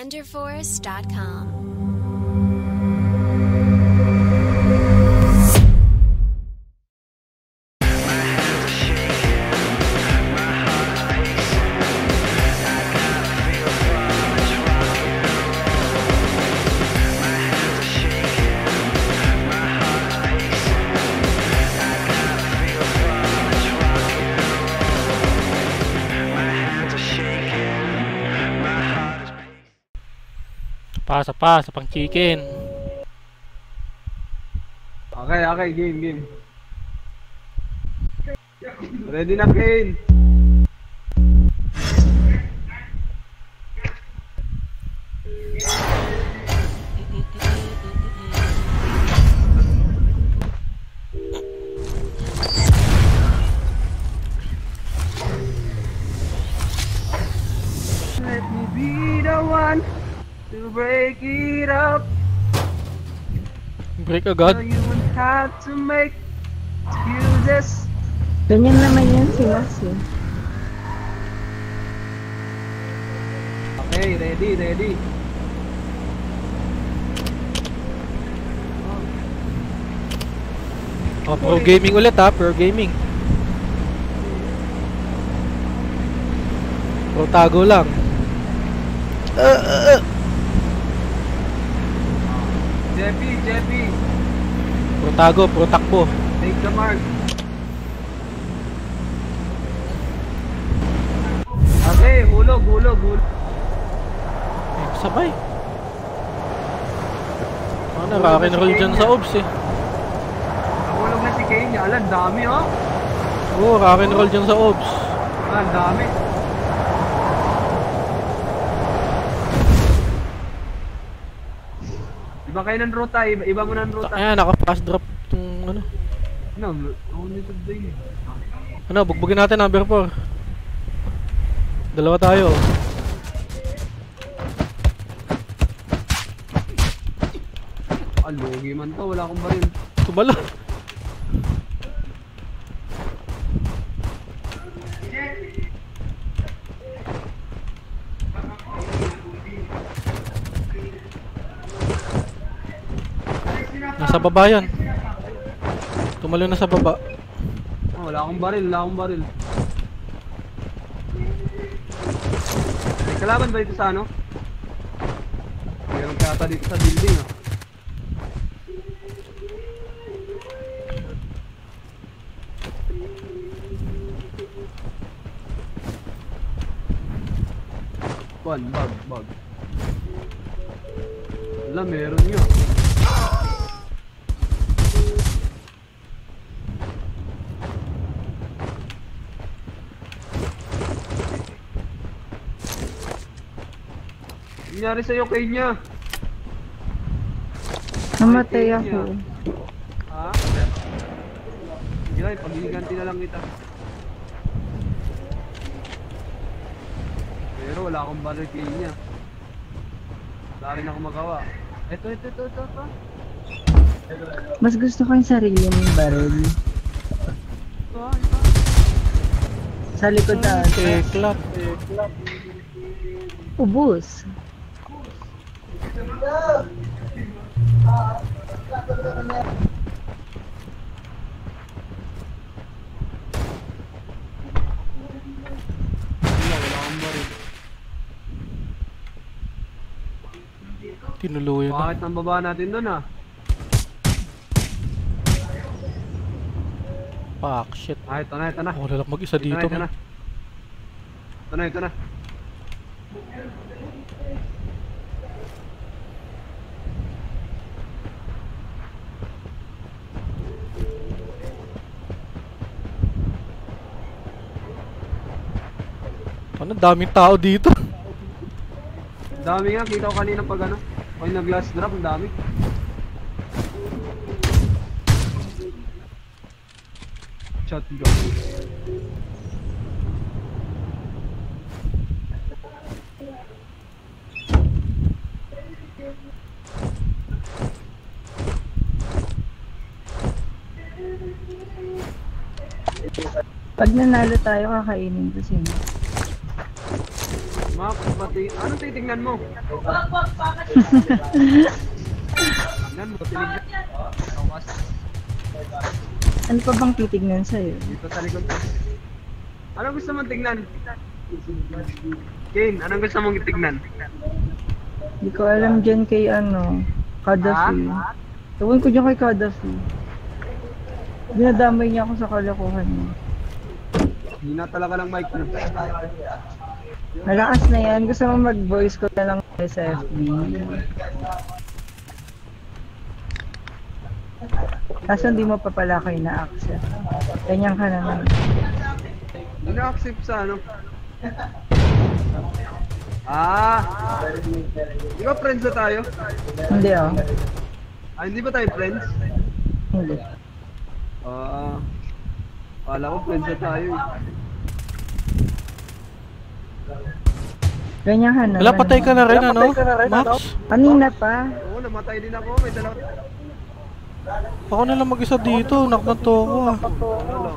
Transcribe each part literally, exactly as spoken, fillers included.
defender force dot com. Pasa pa sa pang chicken. Okay, okay, game, game. Ready na, Kane. Let me be the one to break it up. Break agad. So you won't have to make excuses. Ganyan naman yan si Mas eh. Okay, ready, ready. Oh, pro gaming ulit ha, pro gaming. Pro tago lang. Uh, uh, uh. Jeffy, Jeffy. Pro tago, pro takbo. Take the mark. Okay, hulog, hulog, hulog. Eh, sabay. Ano, rock and roll dyan sa obs eh. Nahulog na si Kane. Alam, dami oh. Oo, oh, rock and roll dyan sa obs. Ah, dami. Iba kayo ng ruta, iba, iba mo ng ruta. Ayan, naka-fast drop itong ano. No, only today. Ano, bugbugin natin number four. Dalawa tayo. Ah, logi man to, wala akong baril. Tumala. Nasa baba yan. Tumalo na sa baba. Oh, wala akong baril, wala akong baril. May kalaban ba dito sa ano? Meron kata dito sa building ah. One, bug, bug. Wala, meron yun. Nangyari sa'yo, Kenya? Namatay ako. Ha? Sige lang, pag-iganti na lang kita. Pero wala akong baril, Kenya. Wala rin ako magawa. Ito, ito, ito, ito, ito. Mas gusto ko yung sarili mong baril. Ito, ito. Sa likod na. Eh, clap. Eh, clap. Ubus. Tinuluyan na. Bakit nang baba natin doon ah? Fuck, shit. Ah, ito na, ito na. Ako na lang mag-isa Ito dito. na, ito man. na. Ito na, ito na. Ano, daming tao dito. Dami nga, kita ko kanina pag ano. Pag nag-last drop, ang dami. Shotgun. Pag nanalo tayo, kakainin ko sino. Max, pati... Anong titignan mo? Tignan mo, tinignan. Tawas. Ano pa bang titignan sa'yo? Dito sa likod. Anong gusto mong tignan? Kane, anong gusto mong tignan? Hindi ko alam dyan kay ano, Kadafi. Tawin ko dyan kay Kadafi. Dinadamay niya ako sa kalokohan mo. Hindi na talaga ng mic na. Malakas na yan. Gusto mo mag-voice ko na lang sa F B. Kaso hindi mo pa pala kayo na-accept. Ganyan ka naman. Hindi na-accept sa ano? Ah! Di ba friends na tayo? Hindi oh. Ah, hindi ba tayo friends? Hindi. Ah... Kala ko friends na tayo eh. Ganyan ka naman. Wala, patay ka na rin, ano? Max? Kanina pa. Oo, namatay din ako. May dalawa. Ako na lang mag-isa dito. Naknato ako ah. Ano lang?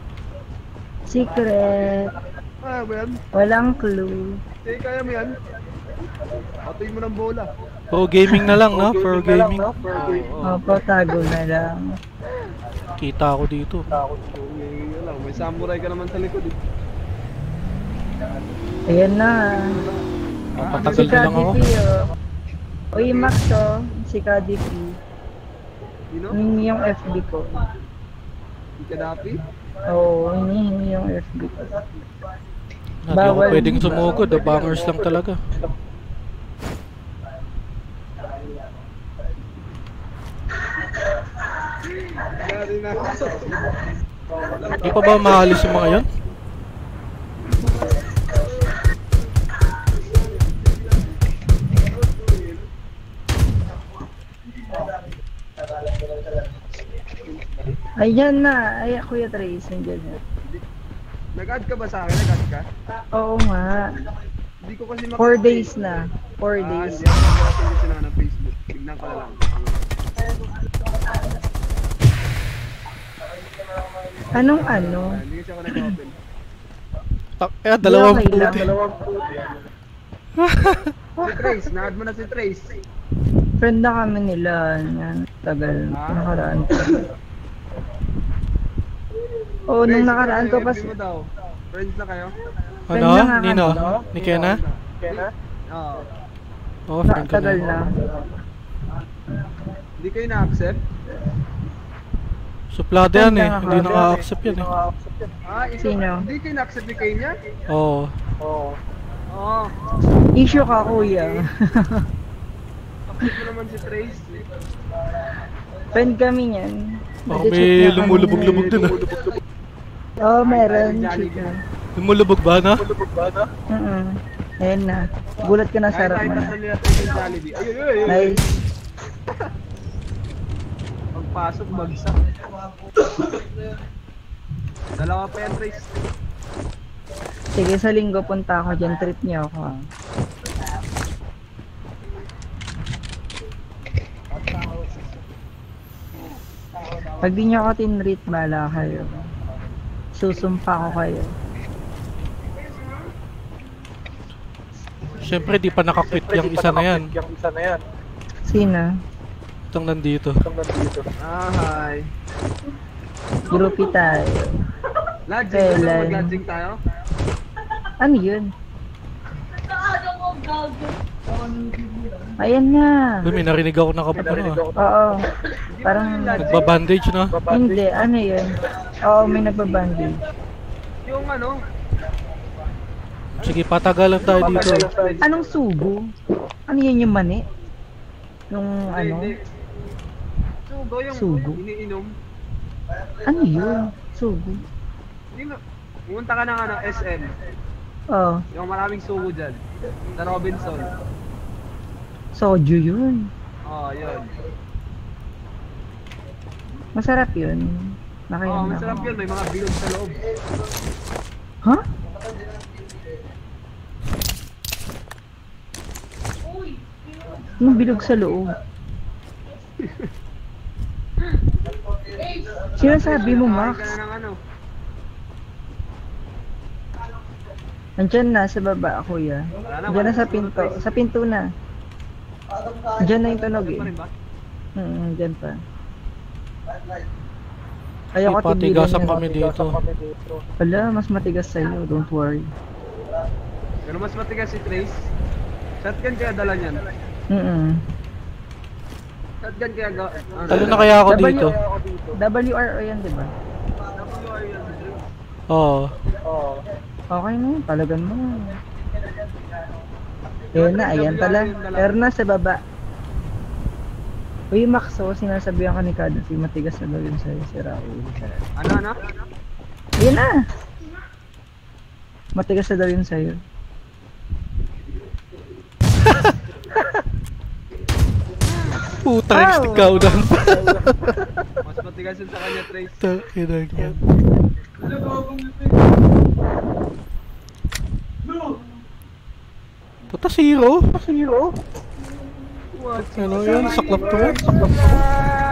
Secret. Ah, ba yan? Walang clue. Sige, kaya mo yan. Patuin mo ng bola. Pro gaming na lang, no? Pro gaming. Oo. Opo, tago na lang. Kita ako dito. May, wala, may samurai ka naman sa likod eh. Ayan na. Papatagal Si na lang ako. Kadifi oh. Uy, Max oh. Si Kadifi. Sino? Hinihingi yung F B ko. Si Kadafi? Oo, oh, hinihingi yung F B ko. Hindi ako Bawal. pwedeng sumugod. The bangers lang talaga. Yari na. Hindi pa ba maalis yung mga yon? Ayan na. Ay, Kuya Trace, nandiyan na. Nag-add ka ba sa akin? Nag-add ka? Oo nga. Hindi ko kasi makita. Four days na. Four Ah, days. hindi ako nag-add sila ng Facebook. Tignan ko na lang. Anong ano? Ah, hindi kasi ako nag-open. Eh, dalawang okay lang. Si Trace, na-add mo na si Trace. Friend na kami nila. Yan. Tagal. Ah? Nakaraan ko. Oo, nung Trace, nakaraan ko F B pa. mo daw. Friends na kayo? Ano? Friend na nga Nino? kami. Ni Kena? Oo. Oo, friend ko Tagal na. na. Hindi kayo na-accept? Suplado yan eh. Friend na Hindi nga. naka-accept yan eh. Ah, ikaw, Sino? hindi kayo na-accept ni Kenya? Oo. Oo. Issue ka, kuya. Accept mo naman si Trace. Friend kami niyan. Baka Nag-check may na kami. lumulubog-lubog dun ah. Oo, meron. Jollibee. Check na. Lumulubog ba na? Mm-mm. Ayan na. Gulat ka na, Kahit sarap tayo mo na. tatlo nila tayo yung Jollibee. Ay, ay, ay, ay. Nice. Pagpasok, bagsak. Dalawa pa yan, Trace. Sige, sa linggo punta ako dyan. Treat niyo ako. ah. Pag di niyo ako tinreat, bala kayo. Susumpa ko kayo. Siyempre, di pa nakakwit yung isa na yan. Sino? Itong nandito. Ah, hi. Groupie tayo. Lodging, gusto mo Kailan? mag-lodging tayo? Ano yun? Ayan na. Uy, may narinig ako na kapag ano ah. Oo. Parang Nagbabandage no? hindi. Ano yun? Oo, may nagbabanding. Yung ano, Sige, patagalan tayo dito. Anong sugo? Ano yun yung mani? Yung ano? hindi. Sugo yung Sugo? iniinom. Ano yun? Sugo? Hindi nga. Pumunta ka ng ano, S M. Oo. Yung maraming sugo dyan. Sa Robinson. Soju yun. Oo, oh, yun. Masarap yun. Oo, Nakainom oh, na masarap ako. yun. May mga bilog sa loob. Ha? Yung bilog sa loob. Sinasabi mo, Kain Max? ka na ng ano. Andyan na sa baba, kuya. Wala na, Andyan wala na sa na, pinto. Trace. Sa pinto na. Andyan na yung tunog Diyan eh. pa rin ba? Hmm, andyan pa. Kaya ko Ipatigasan tibigan kami yun. dito. Wala, mas matigas sa'yo. Don't worry. Pero mas matigas si Trace. Shotgun kaya dala niyan. Mm-mm. Shotgun kaya ga... Ano, Talo na kaya ako dito. W R O yan, di ba? W R yan, Trace. Oo. Okay na yun. Palagan mo. Ayan na, ayan pala. Pero nasa baba. Uy, Max, oh, sinasabihan ka ni Kada, si matigas na daw yun sa'yo, si Raul. Ano, ano? Ayan na! Matigas na daw yun sa'yo. Putang Ow! ikaw doon. Mas matigas yun sa kanya, Trace. Takinag yan. Puta zero. Zero? What? Ano yun? Saklap to. Saklap to.